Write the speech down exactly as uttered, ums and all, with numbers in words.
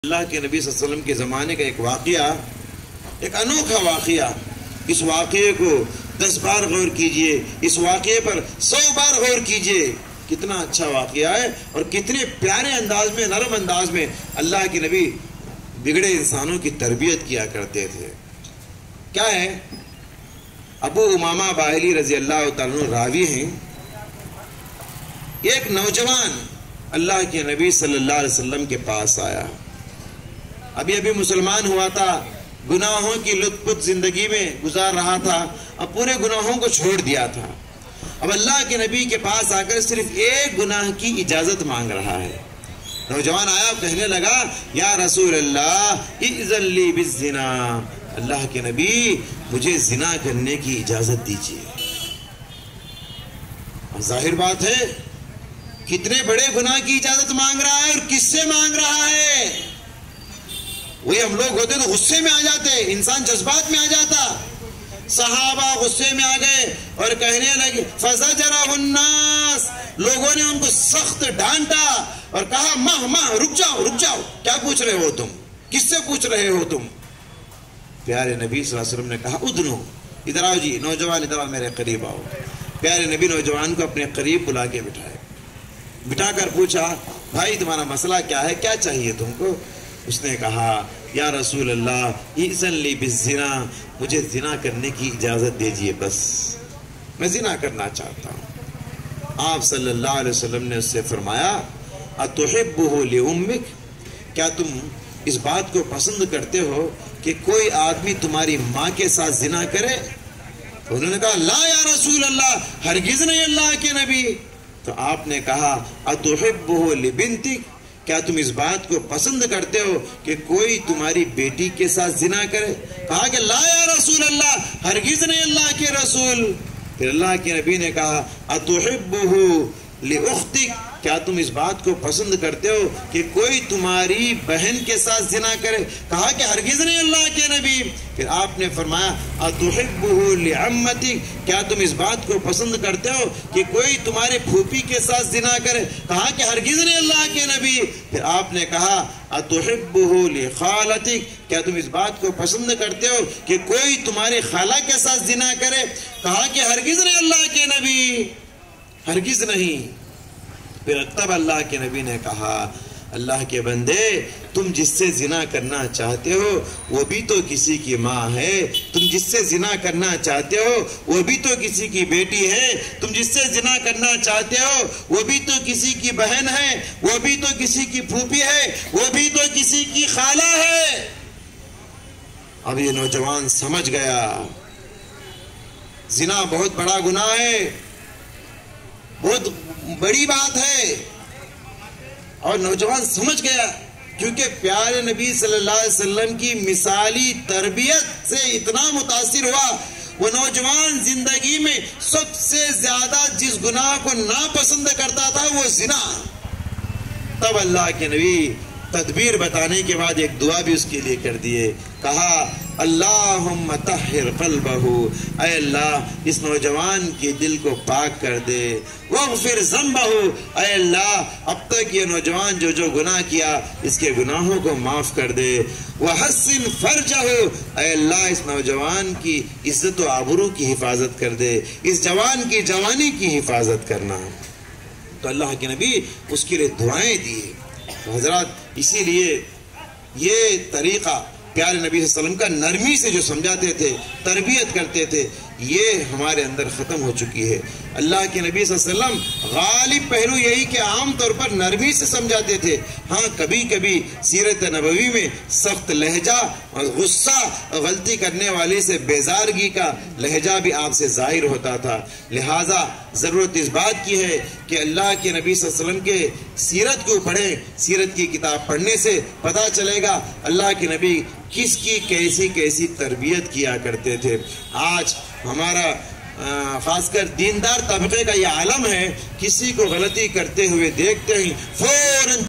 اللہ کے نبی صلی اللہ علیہ وسلم کے زمانے کا ایک واقعہ، ایک انوکھا واقعہ، اس واقعے کو دس بار غور کیجئے، اس واقعے پر سو بار غور کیجئے، کتنا اچھا واقعہ ہے اور کتنے پیارے انداز میں، نرم انداز میں اللہ کے نبی بگڑے انسانوں کی تربیت کیا کرتے تھے۔ کیا ہے؟ ابو امامہ باہلی رضی اللہ تعالیٰ عنہ راوی ہیں، ایک نوجوان اللہ کے نبی صلی اللہ علیہ وسلم کے پاس آیا، ابھی ابھی مسلمان ہوا تھا، گناہوں کی لطف پت زندگی میں گزار رہا تھا، اب پورے گناہوں کو چھوڑ دیا تھا، اب اللہ کے نبی کے پاس آ کر صرف ایک گناہ کی اجازت مانگ رہا ہے۔ نوجوان آیا، کہنے لگا یا رسول اللہ اذن لی بالزنا، اللہ کے نبی مجھے زنا کرنے کی اجازت دیجیے۔ ظاہر بات ہے کتنے بڑے گناہ کی اجازت مانگ رہا ہے اور کس سے مانگ رہا ہے؟ وہی ہم لوگ ہوتے تو غصے میں آ جاتے، انسان جذبات میں آ جاتا۔ صحابہ غصے میں آ گئے اور کہنے لگے فزجرہ الناس، لوگوں نے ان کو سخت ڈانٹا اور کہا ماہ ماہ رک جاؤ رک جاؤ، کیا پوچھ رہے ہو تم؟ کس سے پوچھ رہے ہو تم؟ پیارے نبی صلی اللہ علیہ وسلم نے کہا ادنو، ادھر آؤ جی، نوجوان ادھر آؤ، میرے قریب آؤ۔ پیارے نبی نوجوان کو اپنے قریب بلا کے بٹھائے، بٹھا کر پوچھا بھائی تمہارا مسئلہ کیا ہے، کیا چاہیے تم کو؟ اس نے کہا یا رسول اللہ اذن لی بالزنا، مجھے زنا کرنے کی اجازت دیجئے، بس میں زنا کرنا چاہتا ہوں۔ آپ صلی اللہ علیہ وسلم نے اس سے فرمایا اتحبہ لامک، کیا تم اس بات کو پسند کرتے ہو کہ کوئی آدمی تمہاری ماں کے ساتھ زنا کرے؟ انہوں نے کہا لا یا رسول اللہ، ہرگز نہیں اللہ کے نبی۔ تو آپ نے کہا اتحبہ لبنتک، کیا تم اس بات کو پسند کرتے ہو کہ کوئی تمہاری بیٹی کے ساتھ زنا کرے؟ کہا کہ لا یا رسول اللہ، ہرگز نہیں اللہ کے رسول۔ پھر اللہ کے نبی نے کہا اتحبہ لاختک، کیا تم اس بات کو پسند کرتے ہو کہ کوئی تمہاری بہن کے ساتھ زنا کرے؟ کہا کہ ہرگز نہیں اللہ کے نبی۔ پھر آپ نے فرمایا اتحبہ لعمتک، کیا تم اس بات کو پسند کرتے ہو کہ کوئی تمہارے پھوپھی کے ساتھ زنا کرے؟ کہا کہ ہرگز نہیں اللہ کے نبی۔ پھر آپ نے کہا اتحبہ لخالتک، کیا تم اس بات کو پسند کرتے ہو کہ کوئی تمہاری خالہ کے ساتھ زنا کرے؟ کہا کہ ہرگز نہیں اللہ کے نبی، ہرگز نہیں۔ پھر تب اللہ کے نبی نے کہا اللہ کے بندے، تم جس سے زنا کرنا چاہتے ہو وہ بھی تو کسی کی ماں ہے، تم جس سے زنا کرنا چاہتے ہو وہ بھی تو کسی کی بیٹی ہے، تم جس سے زنا کرنا چاہتے ہو وہ بھی تو کسی کی بہن ہے، وہ بھی تو کسی کی پھوپھی ہے، وہ بھی تو کسی کی خالہ ہے۔ اب یہ نوجوان سمجھ گیا زنا بہت بڑا گناہ ہے، بہت بڑی بات ہے، اور نوجوان سمجھ گیا کیونکہ پیارے نبی صلی اللہ علیہ وسلم کی مثالی تربیت سے اتنا متاثر ہوا۔ وہ نوجوان زندگی میں سب سے زیادہ جس گناہ کو ناپسند کرتا تھا وہ زنا۔ تب اللہ کے نبی تدبیر بتانے کے بعد ایک دعا بھی اس کے لیے کر دیے، کہا اللہم طہر قلبہ، اے اللہ اس نوجوان کے دل کو پاک کر دے، واغفر ذنبہ، اے اللہ اب تک یہ نوجوان جو جو گناہ کیا اس کے گناہوں کو معاف کر دے، وحسن فرجہ، اے اللہ اس نوجوان کی عزت و آبرو کی حفاظت کر دے، اس جوان کی جوانی کی حفاظت کرنا۔ تو اللہ کے نبی اس کے لیے دعائیں دیے۔ حضرات اسی لیے یہ طریقہ پیارے نبی صلی اللہ علیہ وسلم کا نرمی سے جو سمجھاتے تھے، تربیت کرتے تھے، یہ ہمارے اندر ختم ہو چکی ہے۔ اللہ کے نبی صلی اللہ علیہ وسلم غالب پہلو یہی کہ عام طور پر نرمی سے سمجھاتے تھے، ہاں کبھی کبھی سیرت نبوی میں سخت لہجہ اور غصہ، غلطی کرنے والے سے بیزارگی کا لہجہ بھی آپ سے ظاہر ہوتا تھا۔ لہٰذا ضرورت اس بات کی ہے کہ اللہ کے نبی صلی اللہ علیہ وسلم کے سیرت کو پڑھیں، سیرت کی کتاب پڑھنے سے پتہ چلے گا اللہ کے نبی کس کی کیسی کیسی تربیت کیا کرتے تھے۔ آج ہمارا خاص کر دیندار طبقے کا یہ عالم ہے، کسی کو غلطی کرتے ہوئے دیکھتے ہی فوراً